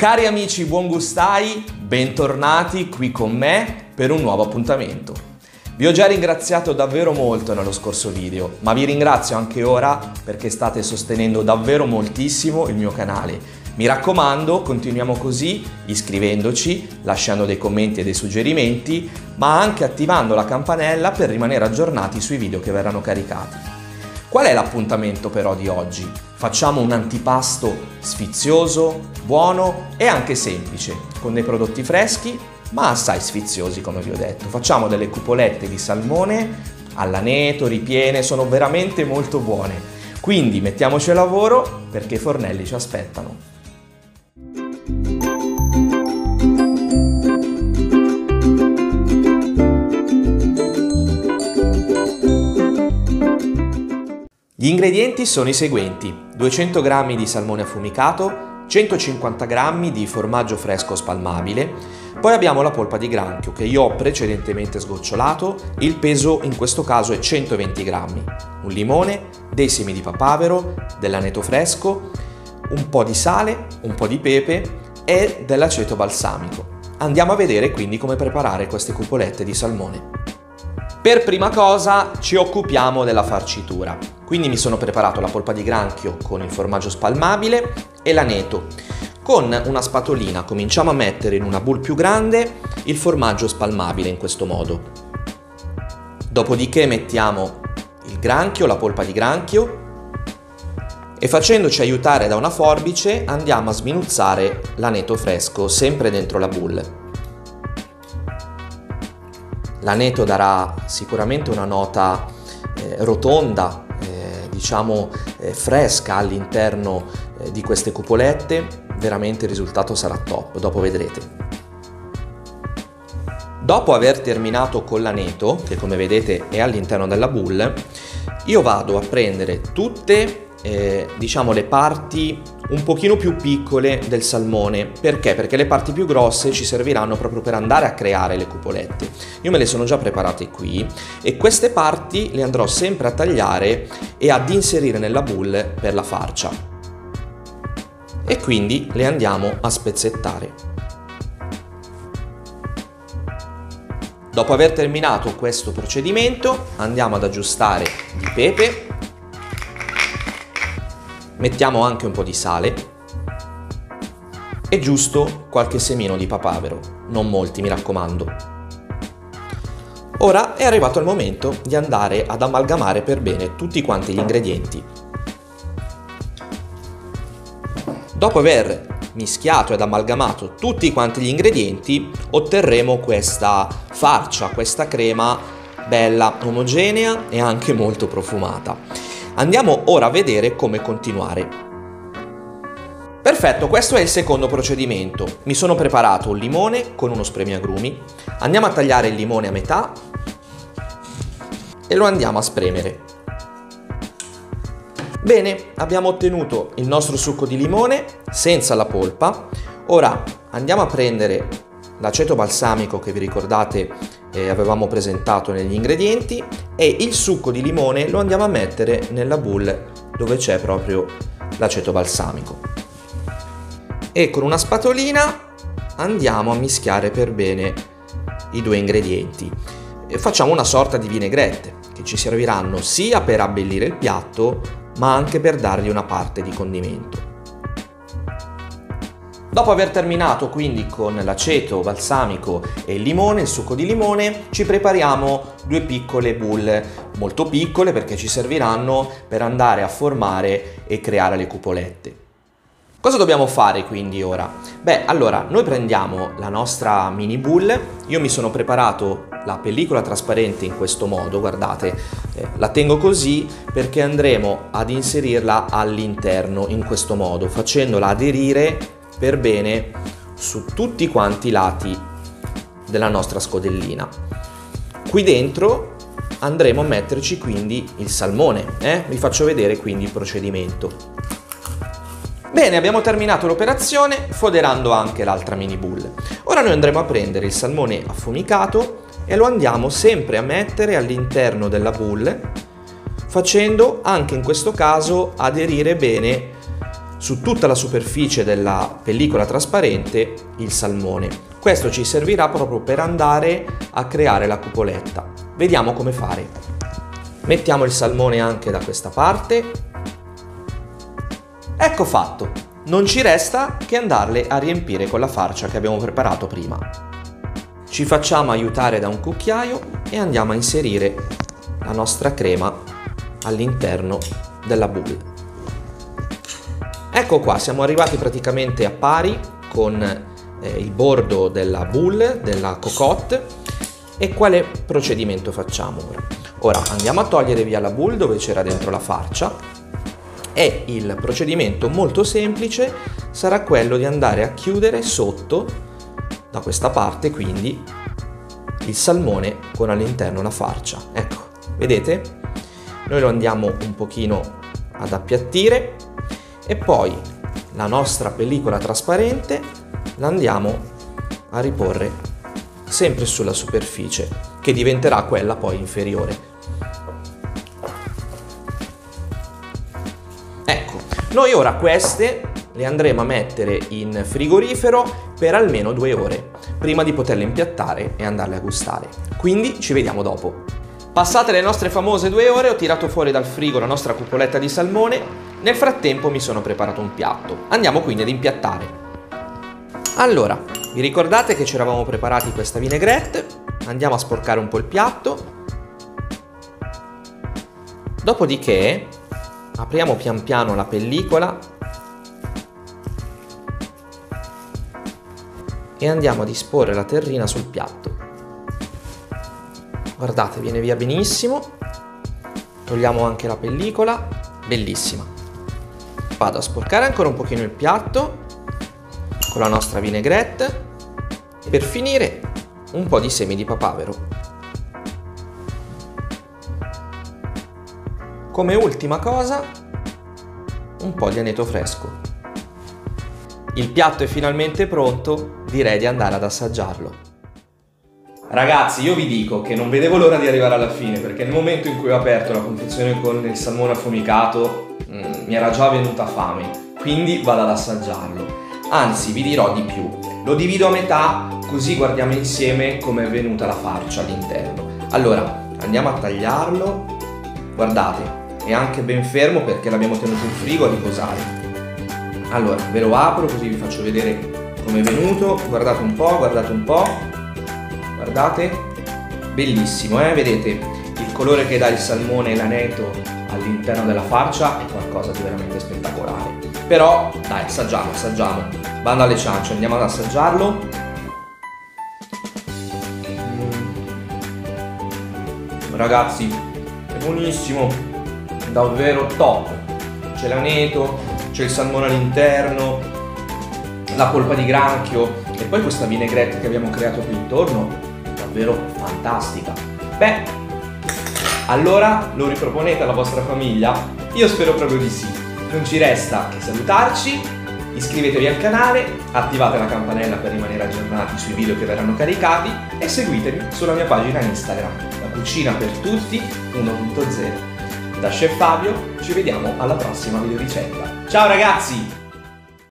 Cari amici buongustai, bentornati qui con me per un nuovo appuntamento. Vi ho già ringraziato davvero molto nello scorso video, ma vi ringrazio anche ora perché state sostenendo davvero moltissimo il mio canale. Mi raccomando, continuiamo così, iscrivendoci, lasciando dei commenti e dei suggerimenti, ma anche attivando la campanella per rimanere aggiornati sui video che verranno caricati. Qual è l'appuntamento però di oggi? Facciamo un antipasto sfizioso, buono e anche semplice, con dei prodotti freschi ma assai sfiziosi come vi ho detto. Facciamo delle cupolette di salmone all'aneto, ripiene, sono veramente molto buone. Quindi mettiamoci al lavoro perché i fornelli ci aspettano. Gli ingredienti sono i seguenti: 200 g di salmone affumicato, 150 g di formaggio fresco spalmabile, poi abbiamo la polpa di granchio che io ho precedentemente sgocciolato, il peso in questo caso è 120 g, un limone, dei semi di papavero, dell'aneto fresco, un po' di sale, un po' di pepe e dell'aceto balsamico. Andiamo a vedere quindi come preparare queste cupolette di salmone. Per prima cosa ci occupiamo della farcitura, quindi mi sono preparato la polpa di granchio con il formaggio spalmabile e l'aneto. Con una spatolina cominciamo a mettere in una bowl più grande il formaggio spalmabile in questo modo. Dopodiché mettiamo il granchio, la polpa di granchio e facendoci aiutare da una forbice andiamo a sminuzzare l'aneto fresco sempre dentro la bowl. L'aneto darà sicuramente una nota rotonda, fresca all'interno di queste cupolette. Veramente il risultato sarà top, dopo vedrete. Dopo aver terminato con l'aneto, che come vedete è all'interno della bowl, io vado a prendere tutte le parti un pochino più piccole del salmone. Perché? Perché le parti più grosse ci serviranno proprio per andare a creare le cupolette. Io me le sono già preparate qui e queste parti le andrò sempre a tagliare e ad inserire nella bowl per la farcia. E quindi le andiamo a spezzettare. Dopo aver terminato questo procedimento andiamo ad aggiustare di pepe. Mettiamo anche un po' di sale e giusto qualche semino di papavero, non molti mi raccomando. Ora è arrivato il momento di andare ad amalgamare per bene tutti quanti gli ingredienti. Dopo aver mischiato ed amalgamato tutti quanti gli ingredienti otterremo questa farcia, questa crema bella, omogenea e anche molto profumata. Andiamo ora a vedere come continuare. Perfetto, questo è il secondo procedimento. Mi sono preparato un limone con uno spremiagrumi. Andiamo a tagliare il limone a metà e lo andiamo a spremere. Bene, abbiamo ottenuto il nostro succo di limone senza la polpa. Ora andiamo a prendere l'aceto balsamico che vi ricordate avevamo presentato negli ingredienti e il succo di limone lo andiamo a mettere nella bowl dove c'è proprio l'aceto balsamico e con una spatolina andiamo a mischiare per bene i due ingredienti e facciamo una sorta di vinaigrette che ci serviranno sia per abbellire il piatto ma anche per dargli una parte di condimento. Dopo aver terminato quindi con l'aceto balsamico e il limone, il succo di limone, ci prepariamo due piccole bowl, molto piccole perché ci serviranno per andare a formare e creare le cupolette. Cosa dobbiamo fare quindi ora? Allora, noi prendiamo la nostra mini bowl, io mi sono preparato la pellicola trasparente in questo modo, guardate, la tengo così perché andremo ad inserirla all'interno in questo modo, facendola aderire per bene su tutti quanti i lati della nostra scodellina. Qui dentro andremo a metterci quindi il salmone, vi faccio vedere quindi il procedimento. Bene, abbiamo terminato l'operazione foderando anche l'altra mini bowl. Ora noi andremo a prendere il salmone affumicato e lo andiamo sempre a mettere all'interno della bowl, facendo anche in questo caso aderire bene su tutta la superficie della pellicola trasparente il salmone. Questo ci servirà proprio per andare a creare la cupoletta. Vediamo come fare. Mettiamo il salmone anche da questa parte. Ecco fatto. Non ci resta che andarle a riempire con la farcia che abbiamo preparato prima. Ci facciamo aiutare da un cucchiaio e andiamo a inserire la nostra crema all'interno della boule. Ecco qua, siamo arrivati praticamente a pari con il bordo della boule, della cocotte. E quale procedimento facciamo ora? Ora andiamo a togliere via la boule dove c'era dentro la farcia e il procedimento molto semplice sarà quello di andare a chiudere sotto, da questa parte quindi, il salmone con all'interno la farcia. Ecco, vedete? Noi lo andiamo un pochino ad appiattire e poi la nostra pellicola trasparente la andiamo a riporre sempre sulla superficie, che diventerà quella poi inferiore. Ecco, noi ora queste le andremo a mettere in frigorifero per almeno 2 ore, prima di poterle impiattare e andarle a gustare. Quindi ci vediamo dopo. Passate le nostre famose 2 ore, ho tirato fuori dal frigo la nostra cupoletta di salmone. Nel frattempo mi sono preparato un piatto. Andiamo quindi ad impiattare. Allora, vi ricordate che ci eravamo preparati questa vinaigrette? Andiamo a sporcare un po' il piatto. Dopodiché apriamo pian piano la pellicola e andiamo a disporre la terrina sul piatto. Guardate, viene via benissimo. Togliamo anche la pellicola, bellissima. Vado a sporcare ancora un pochino il piatto con la nostra vinaigrette e per finire un po' di semi di papavero. Come ultima cosa un po' di aneto fresco. Il piatto è finalmente pronto, direi di andare ad assaggiarlo. Ragazzi, io vi dico che non vedevo l'ora di arrivare alla fine, perché nel momento in cui ho aperto la confezione con il salmone affumicato mi era già venuta fame, quindi vado ad assaggiarlo. Anzi, vi dirò di più, lo divido a metà così guardiamo insieme come è venuta la farcia all'interno. Allora, andiamo a tagliarlo. Guardate, è anche ben fermo perché l'abbiamo tenuto in frigo a riposare. Allora, ve lo apro così vi faccio vedere come è venuto. Guardate un po', guardate un po'. Guardate, bellissimo, vedete il colore che dà il salmone e l'aneto all'interno della farcia è qualcosa di veramente spettacolare. Però dai, assaggiamo, bando alle ciance, andiamo ad assaggiarlo. Ragazzi, è buonissimo, davvero top. C'è l'aneto, c'è il salmone all'interno, la polpa di granchio e poi questa vinaigrette che abbiamo creato qui intorno, davvero fantastica. Beh, allora lo riproponete alla vostra famiglia? Io spero proprio di sì. Non ci resta che salutarci, iscrivetevi al canale, attivate la campanella per rimanere aggiornati sui video che verranno caricati e seguitemi sulla mia pagina Instagram, La Cucina per Tutti 1.0. Da Chef Fabio ci vediamo alla prossima video ricetta. Ciao ragazzi!